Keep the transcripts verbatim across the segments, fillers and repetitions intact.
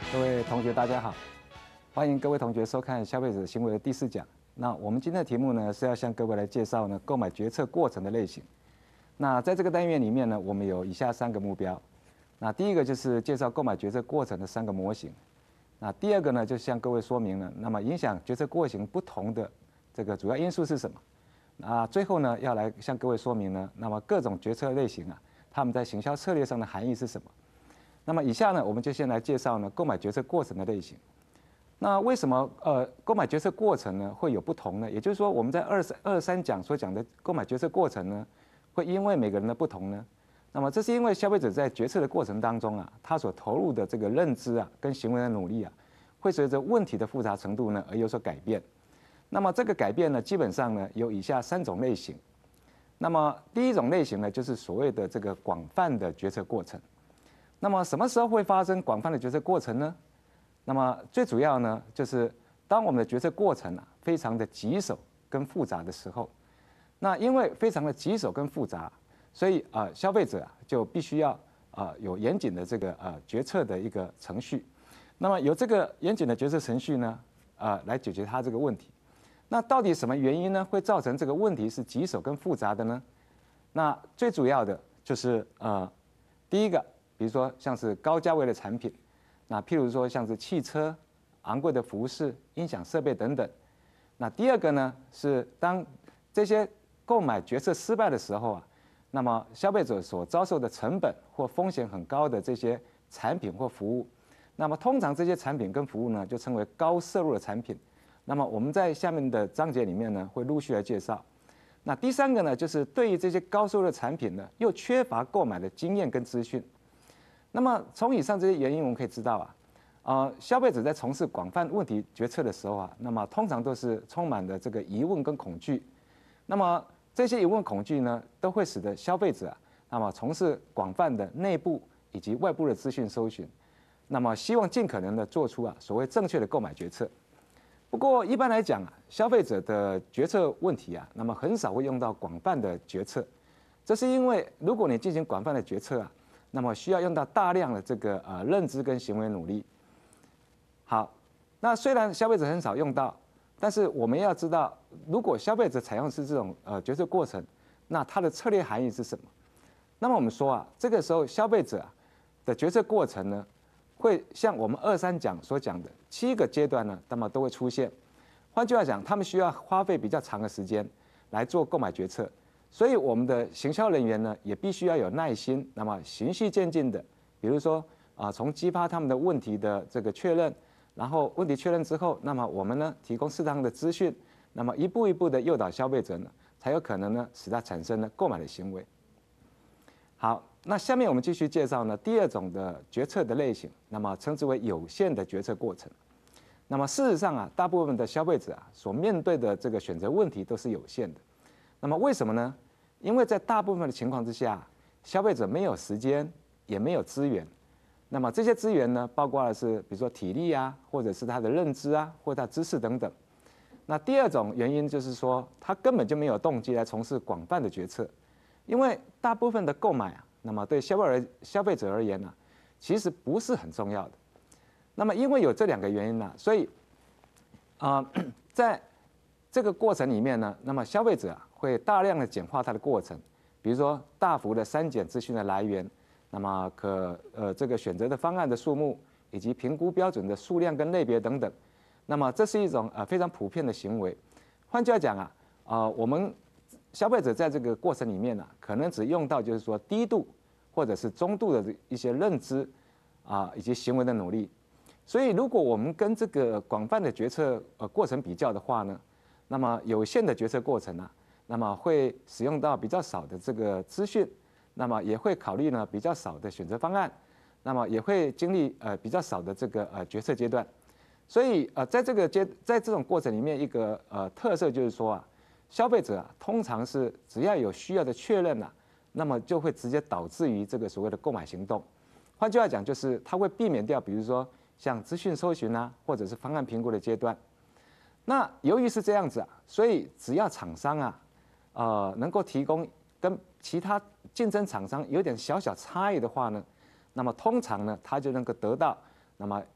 各位同学，大家好，欢迎各位同学收看消费者行为的第四讲。那我们今天的题目呢是要向各位来介绍呢购买决策过程的类型。那在这个单元里面呢，我们有以下三个目标。那第一个就是介绍购买决策过程的三个模型。那第二个呢，就向各位说明了，那么影响决策过程不同的这个主要因素是什么？那最后呢，要来向各位说明呢，那么各种决策类型啊，他们在行销策略上的含义是什么？那么以下呢，我们就先来介绍呢购买决策过程的类型。那为什么呃购买决策过程呢会有不同呢？也就是说，我们在二三二三讲所讲的购买决策过程呢，会因为每个人的不同呢，那么这是因为消费者在决策的过程当中啊，他所投入的这个认知啊跟行为的努力啊，会随着问题的复杂程度呢而有所改变。那么这个改变呢，基本上呢有以下三种类型。那么第一种类型呢，就是所谓的这个广泛的决策过程。那么什么时候会发生广泛的决策过程呢？那么最主要呢，就是当我们的决策过程啊非常的棘手跟复杂的时候，那因为非常的棘手跟复杂，所以啊、呃、消费者啊就必须要啊、呃、有严谨的这个呃决策的一个程序。那么有这个严谨的决策程序呢，呃来解决它这个问题。那到底什么原因呢会造成这个问题是棘手跟复杂的呢？那最主要的就是呃第一个，比如说像是高价位的产品，那譬如说像是汽车、昂贵的服饰、音响设备等等。那第二个呢是当这些购买决策失败的时候啊，那么消费者所遭受的成本或风险很高的这些产品或服务，那么通常这些产品跟服务呢就称为高摄入的产品。那么我们在下面的章节里面呢会陆续来介绍。那第三个呢就是对于这些高收入的产品呢又缺乏购买的经验跟资讯。那么从以上这些原因，我们可以知道啊，呃，消费者在从事广泛问题决策的时候啊，那么通常都是充满了这个疑问跟恐惧。那么这些疑问恐惧呢，都会使得消费者啊，那么从事广泛的内部以及外部的资讯搜寻，那么希望尽可能的做出啊所谓正确的购买决策。不过一般来讲啊，消费者的决策问题啊，那么很少会用到广泛的决策，这是因为如果你进行广泛的决策啊，那么需要用到大量的这个呃认知跟行为努力。好，那虽然消费者很少用到，但是我们要知道，如果消费者采用是这种呃决策过程，那它的策略含义是什么？那么我们说啊，这个时候消费者的决策过程呢，会像我们二三讲所讲的七个阶段呢，那么都会出现。换句话讲，他们需要花费比较长的时间来做购买决策。所以我们的行销人员呢，也必须要有耐心，那么循序渐进的，比如说啊，从激发他们的问题的这个确认，然后问题确认之后，那么我们呢提供适当的资讯，那么一步一步的诱导消费者呢，才有可能呢使他产生了购买的行为。好，那下面我们继续介绍呢第二种的决策的类型，那么称之为有限的决策过程。那么事实上啊，大部分的消费者啊所面对的这个选择问题都是有限的。那么为什么呢？因为在大部分的情况之下，消费者没有时间，也没有资源。那么这些资源呢，包括的是比如说体力啊，或者是他的认知啊，或者他知识等等。那第二种原因就是说，他根本就没有动机来从事广泛的决策，因为大部分的购买啊，那么对消费者消费者而言呢、啊，其实不是很重要的。那么因为有这两个原因呢、啊，所以啊、呃，在这个过程里面呢，那么消费者啊会大量的简化它的过程，比如说大幅的删减资讯的来源，那么可呃这个选择的方案的数目，以及评估标准的数量跟类别等等，那么这是一种呃非常普遍的行为。换句话讲啊，呃我们消费者在这个过程里面呢、啊，可能只用到就是说低度或者是中度的一些认知啊、呃、以及行为的努力。所以如果我们跟这个广泛的决策呃过程比较的话呢，那么有限的决策过程啊，那么会使用到比较少的这个资讯，那么也会考虑呢比较少的选择方案，那么也会经历呃比较少的这个呃决策阶段。所以呃在这个阶在这种过程里面，一个呃特色就是说啊，消费者啊通常是只要有需要的确认啊，那么就会直接导致于这个所谓的购买行动。换句话讲，就是它会避免掉比如说像资讯搜寻啊，或者是方案评估的阶段。那由于是这样子啊，所以只要厂商啊，呃，能够提供跟其他竞争厂商有点小小差异的话呢，那么通常呢，他就能够得到那么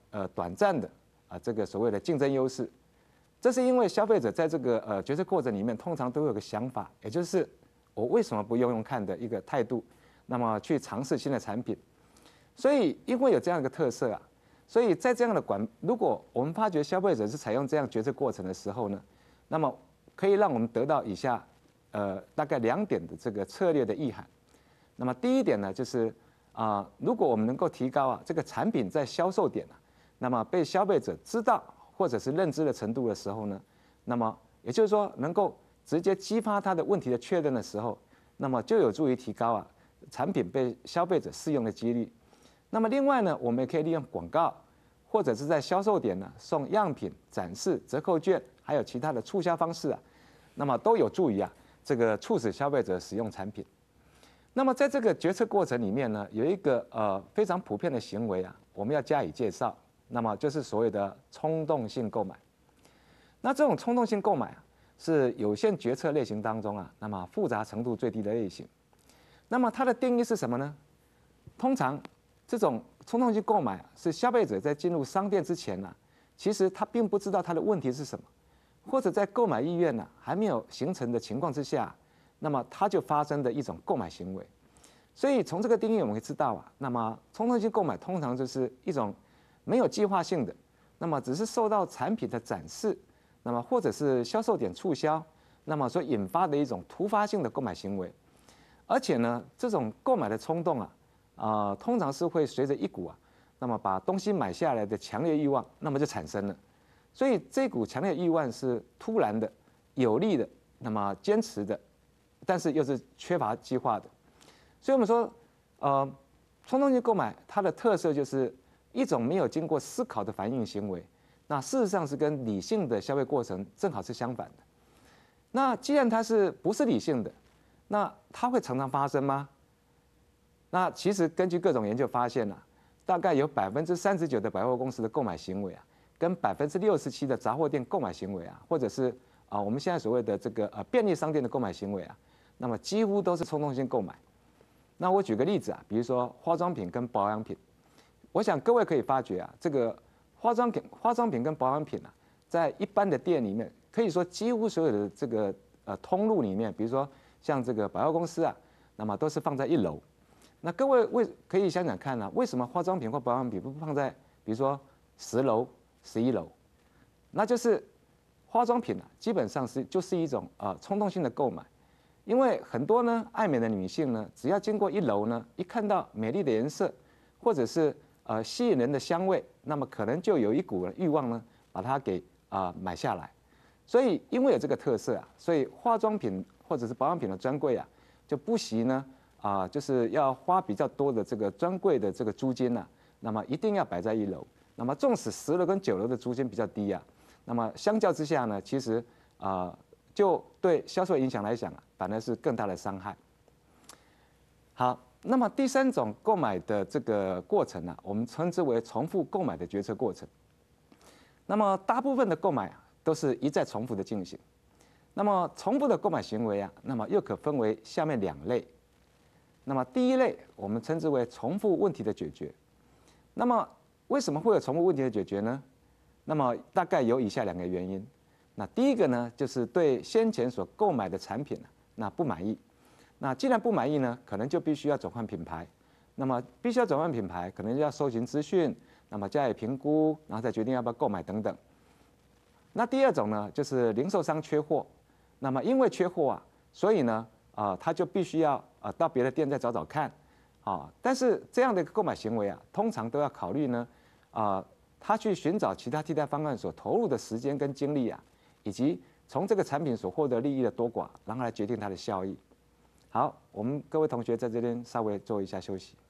呃短暂的啊这个所谓的竞争优势。这是因为消费者在这个呃决策过程里面，通常都有个想法，也就是我为什么不用用看的一个态度，那么去尝试新的产品。所以因为有这样一个特色啊，所以在这样的管，如果我们发觉消费者是采用这样决策过程的时候呢，那么可以让我们得到以下呃大概两点的这个策略的意涵。那么第一点呢，就是啊、呃，如果我们能够提高啊这个产品在销售点啊，那么被消费者知道或者是认知的程度的时候呢，那么也就是说能够直接激发他的问题的确认的时候，那么就有助于提高啊产品被消费者适用的几率。那么另外呢，我们也可以利用广告，或者是在销售点呢送样品、展示、折扣券，还有其他的促销方式啊，那么都有助于啊这个促使消费者使用产品。那么在这个决策过程里面呢，有一个呃非常普遍的行为啊，我们要加以介绍，那么就是所谓的冲动性购买。那这种冲动性购买啊，是有限决策类型当中啊，那么复杂程度最低的类型。那么它的定义是什么呢？通常这种冲动性购买是消费者在进入商店之前呢、啊，其实他并不知道他的问题是什么，或者在购买意愿呢、啊、还没有形成的情况之下，那么他就发生的一种购买行为。所以从这个定义我们会知道啊，那么冲动性购买通常就是一种没有计划性的，那么只是受到产品的展示，那么或者是销售点促销，那么所引发的一种突发性的购买行为。而且呢，这种购买的冲动啊，啊、呃，通常是会随着一股啊，那么把东西买下来的强烈欲望，那么就产生了。所以这股强烈欲望是突然的、有力的，那么坚持的，但是又是缺乏计划的。所以我们说，呃，冲动性购买它的特色就是一种没有经过思考的反应行为。那事实上是跟理性的消费过程正好是相反的。那既然它是不是理性的，那它会常常发生吗？那其实根据各种研究发现啊，大概有百分之三十九的百货公司的购买行为啊，跟百分之六十七的杂货店购买行为啊，或者是啊我们现在所谓的这个呃便利商店的购买行为啊，那么几乎都是冲动性购买。那我举个例子啊，比如说化妆品跟保养品，我想各位可以发觉啊，这个化妆品、化妆品跟保养品啊，在一般的店里面，可以说几乎所有的这个呃通路里面，比如说像这个百货公司啊，那么都是放在一楼。那各位为可以想想看呢、啊，为什么化妆品或保养品不放在比如说十楼、十一楼？那就是化妆品啊，基本上是就是一种呃冲动性的购买。因为很多呢爱美的女性呢，只要经过一楼呢，一看到美丽的颜色，或者是呃吸引人的香味，那么可能就有一股欲望呢，把它给啊、呃、买下来。所以因为有这个特色啊，所以化妆品或者是保养品的专柜啊，就不惜呢啊、呃、就是要花比较多的这个专柜的这个租金呢、啊，那么一定要摆在一楼。那么纵使十楼跟九楼的租金比较低啊，那么相较之下呢，其实啊、呃、就对销售影响来讲啊，反而是更大的伤害。好，那么第三种购买的这个过程呢、啊，我们称之为重复购买的决策过程。那么大部分的购买啊，都是一再重复的进行。那么重复的购买行为啊，那么又可分为下面两类。那么第一类我们称之为重复问题的解决。那么为什么会有重复问题的解决呢？那么大概有以下两个原因。那第一个呢，就是对先前所购买的产品、啊、那不满意。那既然不满意呢，可能就必须要转换品牌。那么必须要转换品牌，可能就要搜寻资讯，那么加以评估，然后再决定要不要购买等等。那第二种呢，就是零售商缺货。那么因为缺货啊，所以呢，啊、呃，他就必须要啊、呃、到别的店再找找看，啊，但是这样的一个购买行为啊，通常都要考虑呢，啊、呃，他去寻找其他替代方案所投入的时间跟精力啊，以及从这个产品所获得利益的多寡，然后来决定它的效益。好，我们各位同学在这边稍微做一下休息。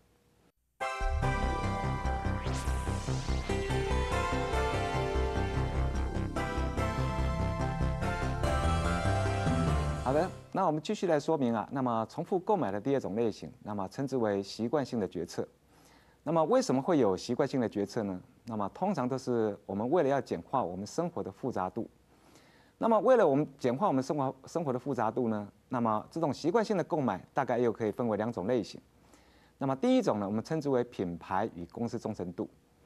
好的，那我们继续来说明啊。那么重复购买的第二种类型，那么称之为习惯性的决策。那么为什么会有习惯性的决策呢？那么通常都是我们为了要简化我们生活的复杂度。那么为了我们简化我们生活生活的复杂度呢，那么这种习惯性的购买大概又可以分为两种类型。那么第一种呢，我们称之为品牌与公司忠诚度。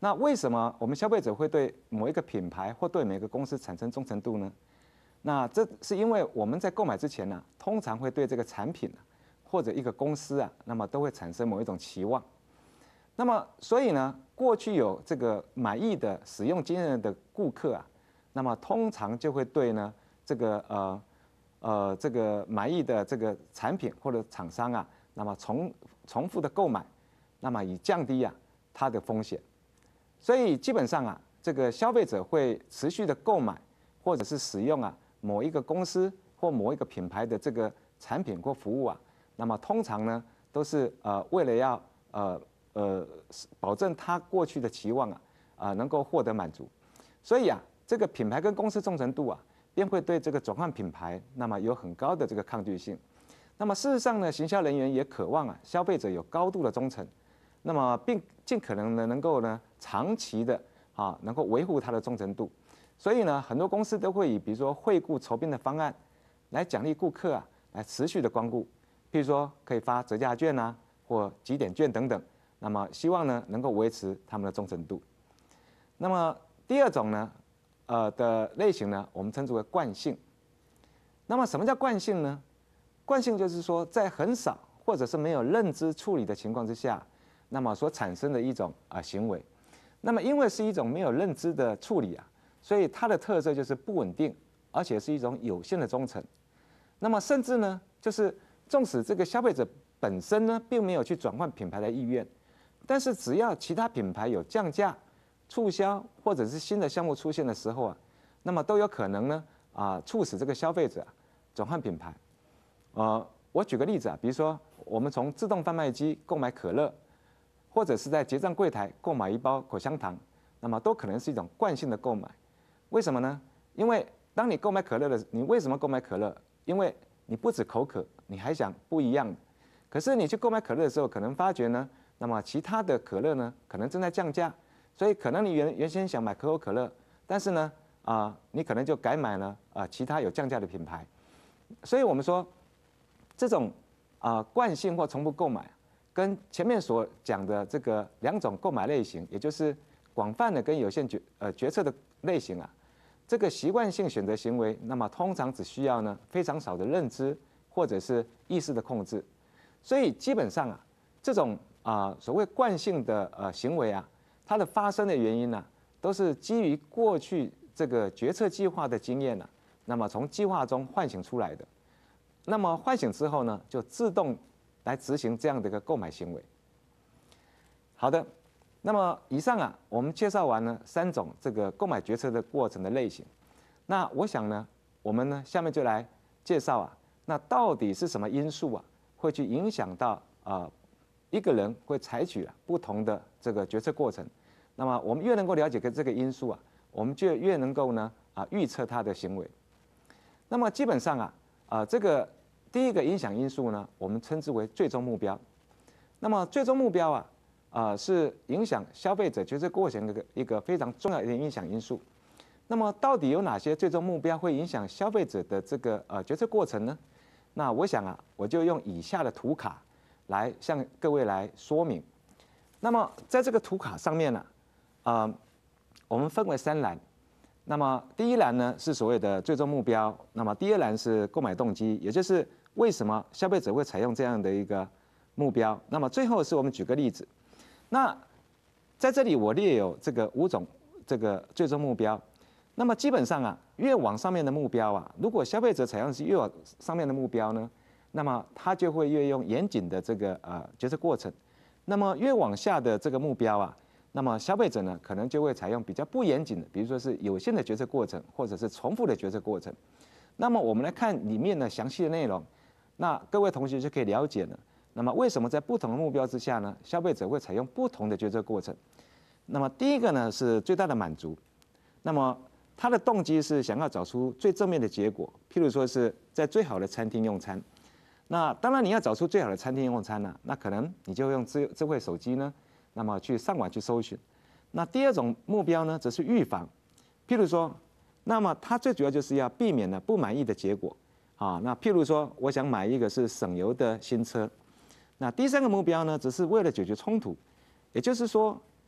那为什么我们消费者会对某一个品牌或对每个公司产生忠诚度呢？那这是因为我们在购买之前呢、啊，通常会对这个产品、啊、或者一个公司啊，那么都会产生某一种期望。那么所以呢，过去有这个满意的使用经验的顾客啊，那么通常就会对呢这个呃呃这个满意的这个产品或者厂商啊，那么重重复的购买，那么以降低啊它的风险。所以基本上啊，这个消费者会持续的购买或者是使用啊某一个公司或某一个品牌的这个产品或服务啊，那么通常呢都是呃为了要呃呃保证他过去的期望啊啊、呃、能够获得满足，所以啊这个品牌跟公司忠诚度啊便会对这个转换品牌那么有很高的这个抗拒性。那么事实上呢，行销人员也渴望啊消费者有高度的忠诚。那么并尽可能的能够呢长期的啊能够维护它的忠诚度，所以呢很多公司都会以比如说惠顾酬宾的方案来奖励顾客啊来持续的光顾，譬如说可以发折价券啊或集点券等等，那么希望呢能够维持他们的忠诚度。那么第二种呢呃的类型呢我们称之为惯性。那么什么叫惯性呢？惯性就是说在很少或者是没有认知处理的情况之下，那么所产生的一种啊行为，那么因为是一种没有认知的处理啊，所以它的特色就是不稳定，而且是一种有限的忠诚。那么甚至呢，就是纵使这个消费者本身呢并没有去转换品牌的意愿，但是只要其他品牌有降价、促销或者是新的项目出现的时候啊，那么都有可能呢啊促使这个消费者转换品牌。呃，我举个例子啊，比如说我们从自动贩卖机购买可乐，或者是在结账柜台购买一包口香糖，那么都可能是一种惯性的购买。为什么呢？因为当你购买可乐的，你为什么购买可乐？因为你不止口渴，你还想不一样的。可是你去购买可乐的时候，可能发觉呢，那么其他的可乐呢，可能正在降价，所以可能你原原先想买可口可乐，但是呢，啊、呃，你可能就改买了啊、呃、其他有降价的品牌。所以我们说，这种啊、呃、惯性或重复购买，跟前面所讲的这个两种购买类型，也就是广泛的跟有限决呃决策的类型啊，这个习惯性选择行为，那么通常只需要呢非常少的认知或者是意识的控制，所以基本上啊，这种啊、呃、所谓惯性的呃行为啊，它的发生的原因呢、啊，都是基于过去这个决策计划的经验呢、啊，那么从计划中唤醒出来的，那么唤醒之后呢，就自动来执行这样的一个购买行为。好的，那么以上啊，我们介绍完了三种这个购买决策的过程的类型。那我想呢，我们呢下面就来介绍啊，那到底是什么因素啊，会去影响到啊、呃、一个人会采取、啊、不同的这个决策过程。那么我们越能够了解这个因素啊，我们就越能够呢啊预测他的行为。那么基本上啊啊、呃、这个第一个影响因素呢，我们称之为最终目标。那么最终目标啊，啊、呃、是影响消费者决策过程的一个非常重要的影响因素。那么到底有哪些最终目标会影响消费者的这个呃决策过程呢？那我想啊，我就用以下的图卡来向各位来说明。那么在这个图卡上面呢、啊，呃，我们分为三栏。那么第一栏呢是所谓的最终目标，那么第二栏是购买动机，也就是为什么消费者会采用这样的一个目标。那么最后是我们举个例子。那在这里我列有这个五种这个最终目标。那么基本上啊，越往上面的目标啊，如果消费者采用的是越往上面的目标呢，那么他就会越用严谨的这个呃决策过程。那么越往下的这个目标啊，那么消费者呢可能就会采用比较不严谨的，比如说是有限的决策过程，或者是重复的决策过程。那么我们来看里面的详细的内容，那各位同学就可以了解了。那么为什么在不同的目标之下呢，消费者会采用不同的决策过程？那么第一个呢是最大的满足，那么他的动机是想要找出最正面的结果，譬如说是在最好的餐厅用餐。那当然你要找出最好的餐厅用餐呢、啊，那可能你就用智智慧手机呢，那么去上网去搜寻。那第二种目标呢，则是预防，譬如说，那么它最主要就是要避免了不满意的结果啊。那譬如说，我想买一个是省油的新车。那第三个目标呢，只是为了解决冲突，也就是说，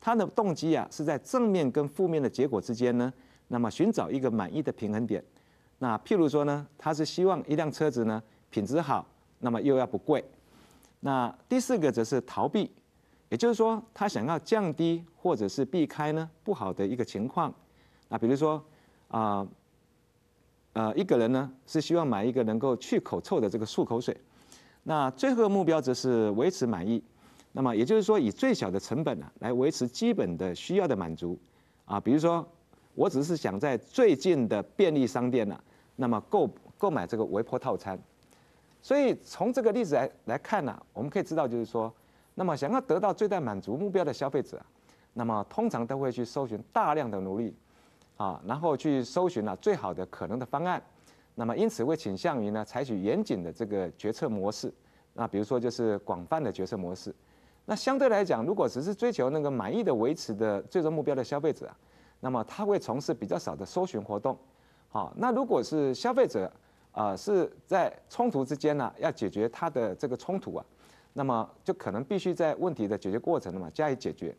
他的动机啊是在正面跟负面的结果之间呢，那么寻找一个满意的平衡点。那譬如说呢，他是希望一辆车子呢品质好，那么又要不贵。那第四个则是逃避，也就是说他想要降低或者是避开呢不好的一个情况。那比如说啊。呃，一个人呢是希望买一个能够去口臭的这个漱口水，那最后的目标则是维持满意。那么也就是说，以最小的成本呢、啊、来维持基本的需要的满足。啊，比如说，我只是想在最近的便利商店呢、啊，那么购购买这个微波套餐。所以从这个例子来来看呢、啊，我们可以知道，就是说，那么想要得到最大满足目标的消费者、啊，那么通常都会去搜寻大量的努力。啊，然后去搜寻啊最好的可能的方案，那么因此会倾向于呢采取严谨的这个决策模式，那比如说就是广泛的决策模式。那相对来讲，如果只是追求那个满意的维持的最终目标的消费者啊，那么他会从事比较少的搜寻活动。好，那如果是消费者啊、呃、是在冲突之间呢、啊、要解决他的这个冲突啊，那么就可能必须在问题的解决过程嘛加以解决。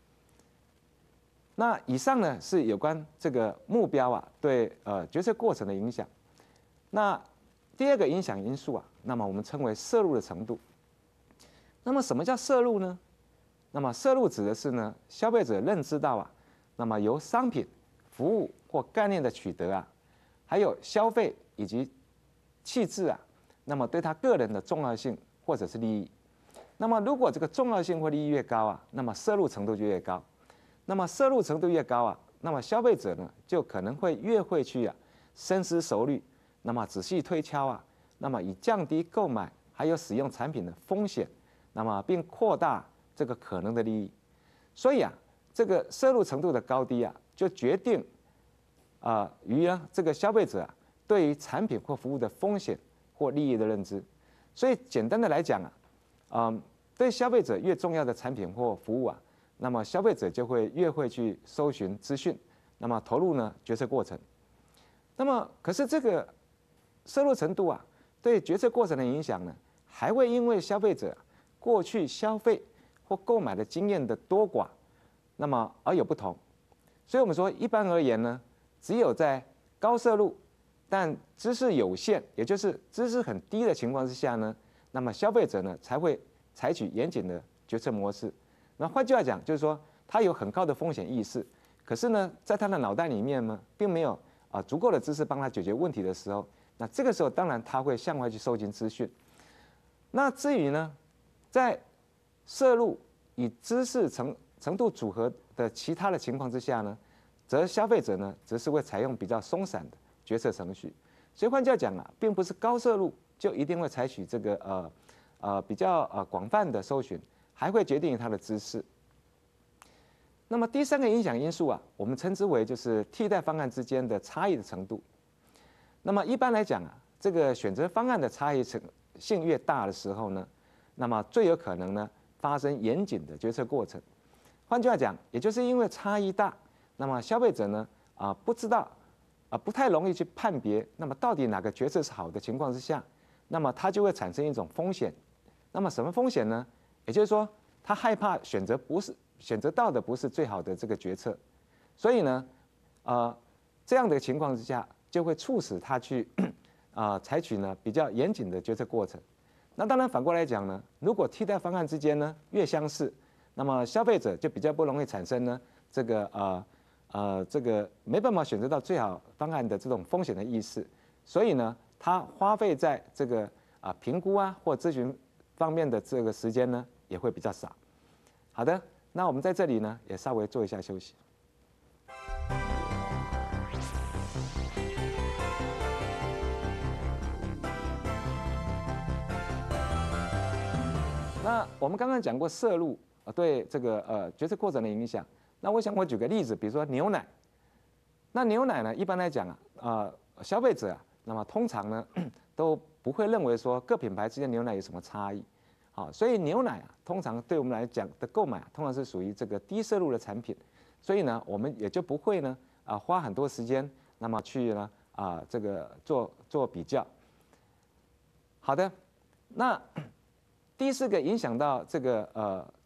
那以上呢是有关这个目标啊对呃决策过程的影响。那第二个影响因素啊，那么我们称为摄入的程度。那么什么叫摄入呢？那么摄入指的是呢消费者认知到啊，那么由商品、服务或概念的取得啊，还有消费以及气质啊，那么对他个人的重要性或者是利益。那么如果这个重要性或利益越高啊，那么摄入程度就越高。那么摄入程度越高啊，那么消费者呢就可能会越会去啊深思熟虑，那么仔细推敲啊，那么以降低购买还有使用产品的风险，那么并扩大这个可能的利益。所以啊，这个摄入程度的高低啊，就决定啊于呢这个消费者啊对于产品或服务的风险或利益的认知。所以简单的来讲啊，嗯，对消费者越重要的产品或服务啊，那么消费者就会越会去搜寻资讯，那么投入呢决策过程。那么可是这个摄入程度啊，对决策过程的影响呢，还会因为消费者过去消费或购买的经验的多寡，那么而有不同。所以我们说，一般而言呢，只有在高摄入但知识有限，也就是知识很低的情况之下呢，那么消费者呢才会采取严谨的决策模式。那换句话讲，就是说他有很高的风险意识，可是呢，在他的脑袋里面呢，并没有啊足够的知识帮他解决问题的时候，那这个时候当然他会向外去收集资讯。那至于呢，在摄入与知识程程度组合的其他的情况之下呢，则消费者呢，则是会采用比较松散的决策程序。所以换句话讲啊，并不是高摄入就一定会采取这个呃呃比较呃广泛的搜寻。还会决定它的姿势。那么第三个影响因素啊，我们称之为就是替代方案之间的差异的程度。那么一般来讲啊，这个选择方案的差异性越大的时候呢，那么最有可能呢发生严谨的决策过程。换句话讲，也就是因为差异大，那么消费者呢啊不知道啊不太容易去判别，那么到底哪个决策是好的情况之下，那么它就会产生一种风险。那么什么风险呢？也就是说，他害怕选择不是选择到的不是最好的这个决策，所以呢，呃，这样的情况之下，就会促使他去啊、呃、采取呢比较严谨的决策过程。那当然反过来讲呢，如果替代方案之间呢越相似，那么消费者就比较不容易产生呢这个呃呃这个没办法选择到最好方案的这种风险的意识，所以呢，他花费在这个啊、呃、评估啊或咨询方面的这个时间呢也会比较少。好的，那我们在这里呢也稍微做一下休息。那我们刚刚讲过摄入呃对这个呃决策过程的影响。那我想我举个例子，比如说牛奶。那牛奶呢，一般来讲啊，呃消费者啊，那么通常呢都不会认为说各品牌之间牛奶有什么差异。好，所以牛奶啊，通常对我们来讲的购买啊，通常是属于这个低摄入的产品，所以呢，我们也就不会呢啊花很多时间，那么去呢啊这个做做比较。好的，那第四个影响到这个呃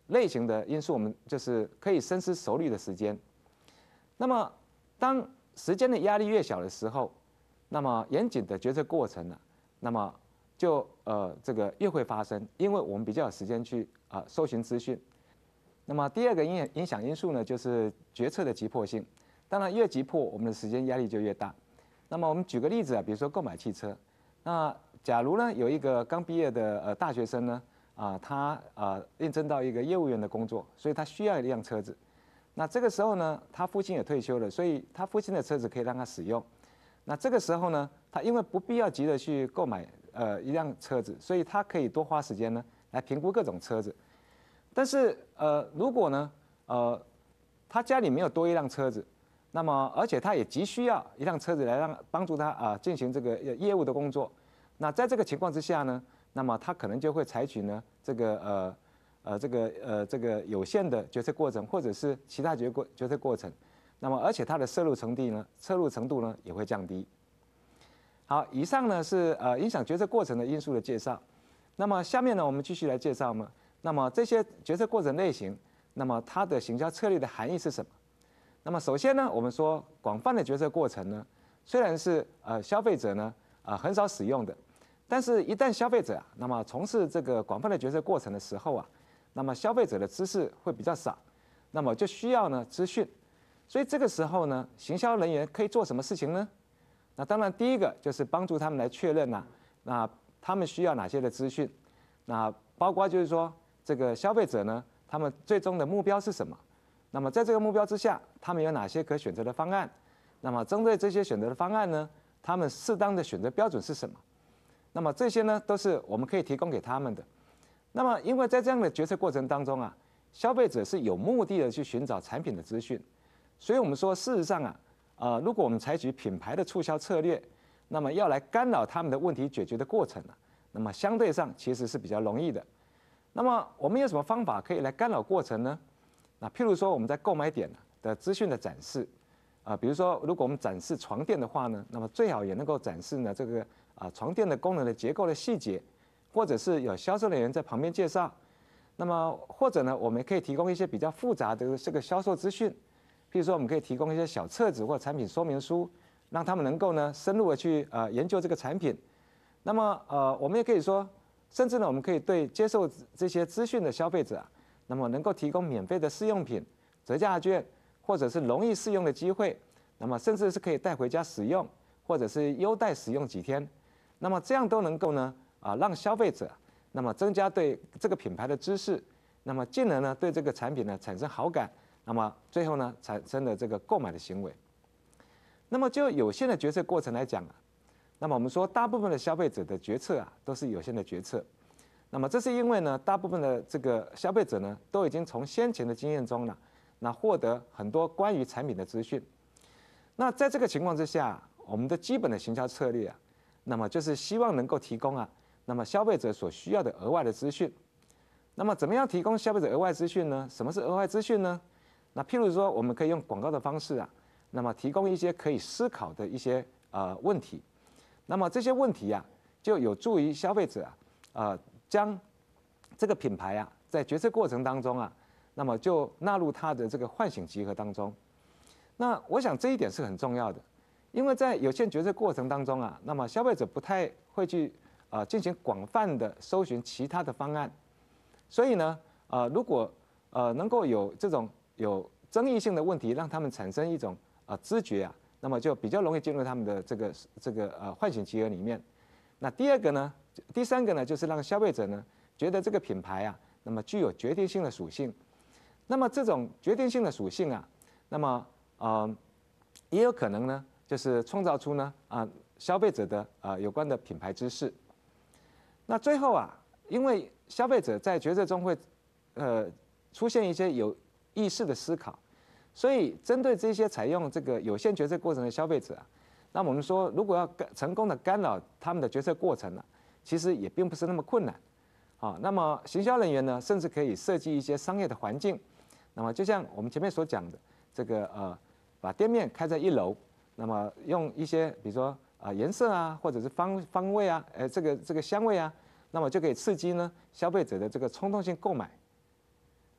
类型的因素，我们就是可以深思熟虑的时间。那么，当时间的压力越小的时候，那么严谨的决策过程呢，那么就呃这个越会发生，因为我们比较有时间去啊、呃、搜寻资讯。那么第二个影影响因素呢，就是决策的急迫性。当然，越急迫，我们的时间压力就越大。那么我们举个例子啊，比如说购买汽车。那假如呢有一个刚毕业的呃大学生呢，啊他啊应征到一个业务员的工作，所以他需要一辆车子。那这个时候呢，他父亲也退休了，所以他父亲的车子可以让他使用。那这个时候呢，他因为不必要急着去购买呃一辆车子，所以他可以多花时间呢来评估各种车子。但是呃如果呢呃他家里没有多一辆车子，那么而且他也急需要一辆车子来让帮助他啊进行这个业务的工作。那在这个情况之下呢，那么他可能就会采取呢这个呃呃这个呃这个有限的决策过程，或者是其他决过决策过程。那么而且它的摄入程度呢，摄入程度呢也会降低。好，以上呢是呃影响决策过程的因素的介绍。那么下面呢，我们继续来介绍嘛。那么这些决策过程类型，那么它的行销策略的含义是什么？那么首先呢，我们说广泛的决策过程呢，虽然是呃消费者呢啊、呃、很少使用的，但是一旦消费者啊，那么从事这个广泛的决策过程的时候啊，那么消费者的知识会比较少，那么就需要呢资讯，所以这个时候呢，行销人员可以做什么事情呢？那当然第一个就是帮助他们来确认呐、啊，那他们需要哪些的资讯，那包括就是说这个消费者呢，他们最终的目标是什么？那么在这个目标之下，他们有哪些可选择的方案？那么针对这些选择的方案呢，他们适当的选择标准是什么？那么这些呢，都是我们可以提供给他们的。那么因为在这样的决策过程当中啊，消费者是有目的的去寻找产品的资讯，所以我们说事实上啊，呃，如果我们采取品牌的促销策略，那么要来干扰他们的问题解决的过程啊，那么相对上其实是比较容易的。那么我们有什么方法可以来干扰过程呢？那譬如说我们在购买点的资讯的展示，啊、呃，比如说如果我们展示床垫的话呢，那么最好也能够展示呢这个啊、呃、床垫的功能的结构的细节，或者是有销售人员在旁边介绍。那么或者呢，我们可以提供一些比较复杂的这个销售资讯，譬如说我们可以提供一些小册子或产品说明书，让他们能够呢深入的去呃研究这个产品。那么呃我们也可以说，甚至呢我们可以对接受这些资讯的消费者啊，那么能够提供免费的试用品、折价券，或者是容易试用的机会，那么甚至是可以带回家使用，或者是优待使用几天，那么这样都能够呢啊让消费者那么增加对这个品牌的知识，那么进而呢对这个产品呢产生好感，那么最后呢产生了这个购买的行为。那么就有限的决策过程来讲啊，那么我们说大部分的消费者的决策啊都是有限的决策。那么这是因为呢，大部分的这个消费者呢，都已经从先前的经验中呢，那获得很多关于产品的资讯。那在这个情况之下，我们的基本的行销策略啊，那么就是希望能够提供啊，那么消费者所需要的额外的资讯。那么怎么样提供消费者额外资讯呢？什么是额外资讯呢？那譬如说，我们可以用广告的方式啊，那么提供一些可以思考的一些呃问题。那么这些问题啊，就有助于消费者啊，呃。将这个品牌啊，在决策过程当中啊，那么就纳入它的这个唤醒集合当中。那我想这一点是很重要的，因为在有限决策过程当中啊，那么消费者不太会去呃进行广泛的搜寻其他的方案，所以呢，呃，如果呃能够有这种有争议性的问题，让他们产生一种呃知觉啊，那么就比较容易进入他们的这个这个呃唤醒集合里面。那第二个呢？第三个呢，就是让消费者呢觉得这个品牌啊，那么具有决定性的属性。那么这种决定性的属性啊，那么呃也有可能呢，就是创造出呢啊、呃、消费者的啊、呃、有关的品牌知识。那最后啊，因为消费者在决策中会呃出现一些有意识的思考，所以针对这些采用这个有限决策过程的消费者啊，那我们说如果要干成功的干扰他们的决策过程呢、啊，其实也并不是那么困难，啊，那么行销人员呢，甚至可以设计一些商业的环境，那么就像我们前面所讲的，这个呃，把店面开在一楼，那么用一些比如说啊颜色啊，或者是方方位啊，呃这个这个香味啊，那么就可以刺激呢消费者的这个冲动性购买。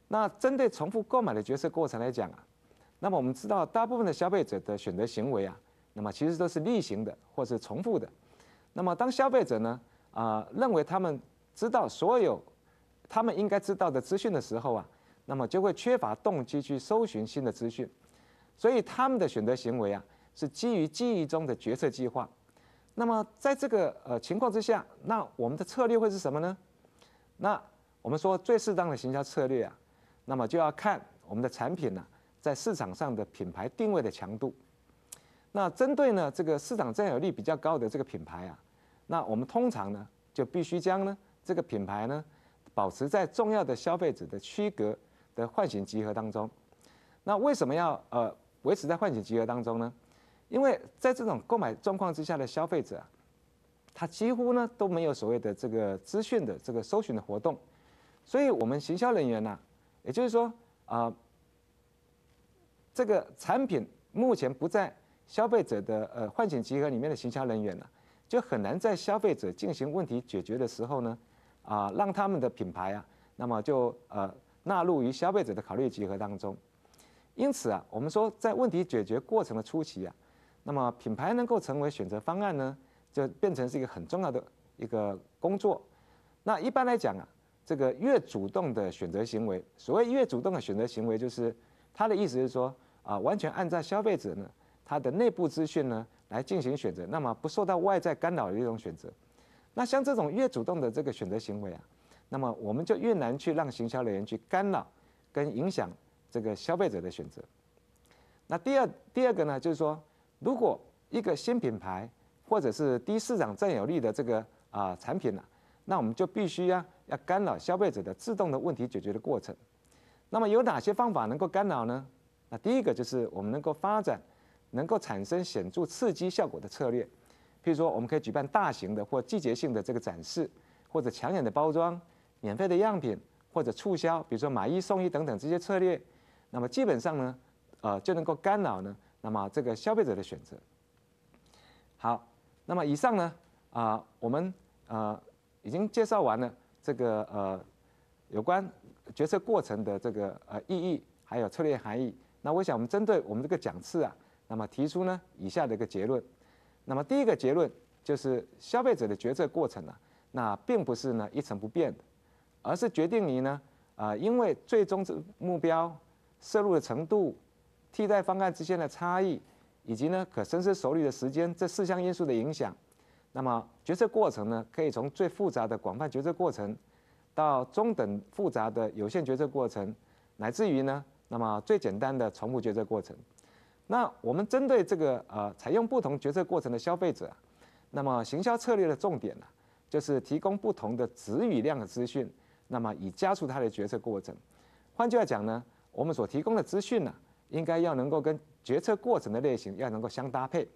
那针对重复购买的决策过程来讲啊，那么我们知道大部分的消费者的选择行为啊，那么其实都是例行的或是重复的。那么当消费者呢啊、呃、认为他们知道所有他们应该知道的资讯的时候啊，那么就会缺乏动机去搜寻新的资讯，所以他们的选择行为啊是基于记忆中的决策计划。那么在这个呃情况之下，那我们的策略会是什么呢？那我们说最适当的行销策略啊，那么就要看我们的产品呢、啊、在市场上的品牌定位的强度。那针对呢这个市场占有率比较高的这个品牌啊，那我们通常呢就必须将呢这个品牌呢保持在重要的消费者的区隔的唤醒集合当中。那为什么要呃维持在唤醒集合当中呢？因为在这种购买状况之下的消费者啊，他几乎呢都没有所谓的这个资讯的这个搜寻的活动，所以我们行销人员呢、啊，也就是说啊、呃，这个产品目前不在消费者的呃唤醒集合里面的行销人员呢、啊，就很难在消费者进行问题解决的时候呢，啊、呃，让他们的品牌啊，那么就呃纳入于消费者的考虑集合当中。因此啊，我们说在问题解决过程的初期啊，那么品牌能够成为选择方案呢，就变成是一个很重要的一个工作。那一般来讲啊，这个越主动的选择行为，所谓越主动的选择行为，就是他的意思是说啊，完全按照消费者呢他的内部资讯呢来进行选择，那么不受到外在干扰的一种选择。那像这种越主动的这个选择行为啊，那么我们就越难去让行销人员去干扰跟影响这个消费者的选择。那第二第二个呢，就是说，如果一个新品牌或者是低市场占有率的这个啊、呃、产品呢、啊，那我们就必须要要干扰消费者的自动的问题解决的过程。那么有哪些方法能够干扰呢？那第一个就是我们能够发展能够产生显著刺激效果的策略，譬如说我们可以举办大型的或季节性的这个展示，或者抢眼的包装、免费的样品或者促销，比如说买一送一等等这些策略。那么基本上呢，呃就能够干扰呢，那么这个消费者的选择。好，那么以上呢，啊、呃，我们呃已经介绍完了这个呃有关决策过程的这个呃意义，还有策略含义。那我想我们针对我们这个讲次啊，那么提出呢以下的一个结论。那么第一个结论就是消费者的决策过程呢、啊，那并不是呢一成不变的，而是决定于呢啊、呃、因为最终目标、摄入的程度、替代方案之间的差异，以及呢可深思熟虑的时间这四项因素的影响。那么决策过程呢，可以从最复杂的广泛决策过程，到中等复杂的有限决策过程，乃至于呢，那么最简单的重复决策过程。那我们针对这个呃采用不同决策过程的消费者，那么行销策略的重点呢、啊，就是提供不同的质与量的资讯，那么以加速它的决策过程。换句话讲呢，我们所提供的资讯呢，应该要能够跟决策过程的类型要能够相搭配。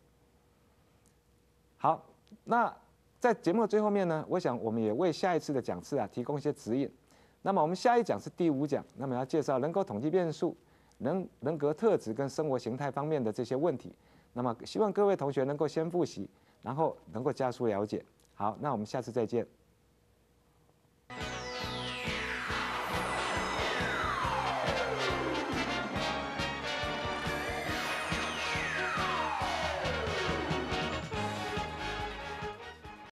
好，那在节目的最后面呢，我想我们也为下一次的讲次啊提供一些指引。那么我们下一讲是第五讲，那么要介绍人口统计变数、人人格特质跟生活形态方面的这些问题。那么希望各位同学能够先复习，然后能够加速了解。好，那我们下次再见。